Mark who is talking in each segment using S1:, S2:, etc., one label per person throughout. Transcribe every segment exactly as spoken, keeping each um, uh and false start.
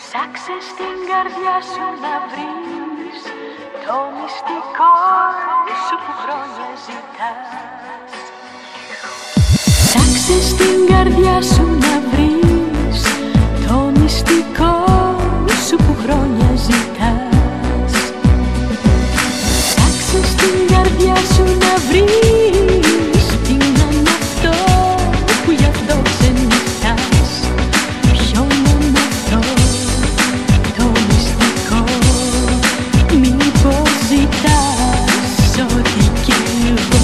S1: Ψάξε στην καρδιά σου να βρεις το μυστικό σου που χρόνια ζητάς. Ψάξε στην καρδιά σου να βρεις το μυστικό σου που χρόνια ζητάς. Ψάξε στην καρδιά σου να βρεις τι να είναι αυτό που γι' αυτό ξενυχτάς. Ποιο να είναι αυτό το μυστικό, μήπως ζητάς ό,τι κι εγώ.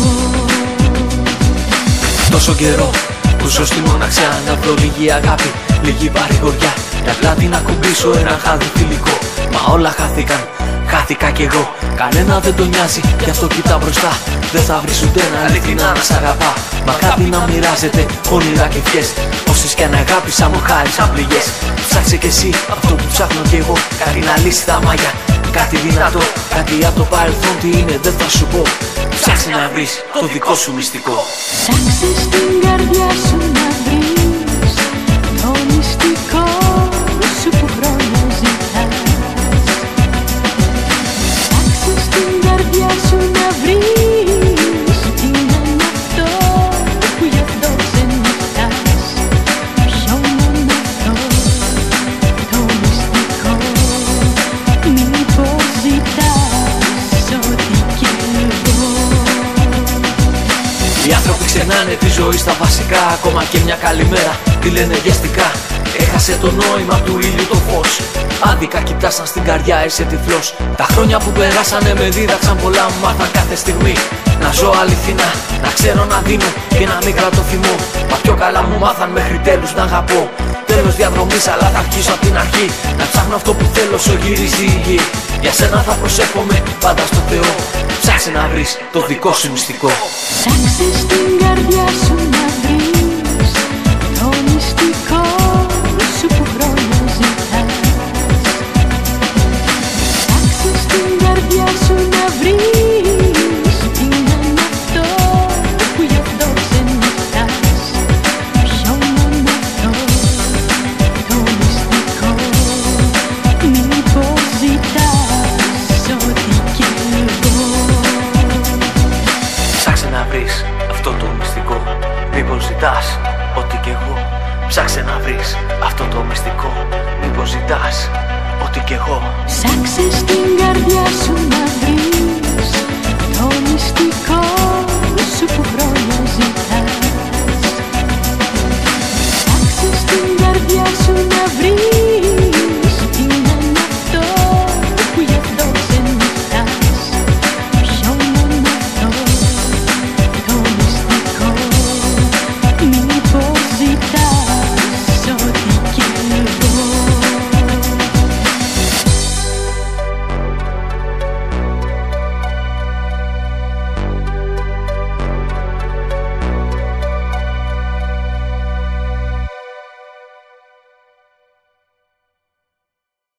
S2: Τόσο καιρό που ζω στη μοναξιά, να βρω λίγη αγάπη, λίγη παρηγοριά, για πλάτη να κουμπίσω ένα χάδι φιλικό. Μα όλα χάθηκαν, χάθηκα κι εγώ. Κανένα δεν τον νοιάζει, γι' αυτό κοίτα μπροστά. Δεν θα βρεις ούτε ένα αληθινά να σ' αγαπά. Μα κάτι να μοιράζεται, όνειρα και ευχές. Όσες κι αν αγάπησα μου χάρισαν πληγές. Ψάξε κι εσύ αυτό που ψάχνω κι εγώ, κάτι να λύσει τα μάγια, κάτι δυνατό, κάτι από το παρελθόν, τι είναι δεν θα σου πω. Ψάξε να βρεις το δικό σου μυστικό.
S1: Ψάξε στην καρδιά σου να βρεις το μυστικό σου που χρόνια ζητάς. Ψάξε στην καρδιά σου να βρεις τι να είναι αυτό που γι' αυτό ξενυχτάς. Ποιο να είναι αυτό το μυστικό, μήπως ζητάς ό,τι κι εγώ.
S2: Οι άνθρωποι ξενάνε τη ζωή στα βασικά, ακόμα και μια καλημέρα τη λένε βιαστικά. Έχασε το νόημα του ήλιου το φως, άδικα κοιτάσαν στην καρδιά, είσαι τυφλός. Τα χρόνια που περάσανε με δίδαξαν πολλά, μου μάθαν κάθε στιγμή να ζω αληθινά, να ξέρω να δίνω και να μην κρατώ θυμό. Μα πιο καλά μου μάθαν μέχρι τέλους να αγαπώ. Τέλος διαδρομής, αλλά θα αρχίσω απ' την αρχή, να ψάχνω αυτό που θέλω όσο γυρίζει η γη. Για σένα θα προσεύχομαι πάντα στο Θεό. Ψάξε να βρεις το δικό σου μυστικό.
S1: Ψάξε στην καρδιά σου να βρεις το μυστικό σου που χρόνια ζητάς. Ψάξε στην καρδιά σου να βρεις τι να είναι αυτό που γι' αυτό ξενυχτάς. Ποιο να είναι αυτό το μυστικό, μήπως ζητάς ό,τι κι εγώ.
S2: Ψάξε να βρεις αυτό το μυστικό, μήπως ζητάς ό,τι κι εγώ. Ψάξε να βρεις αυτό το μυστικό, μήπως ζητάς ό,τι κι εγώ.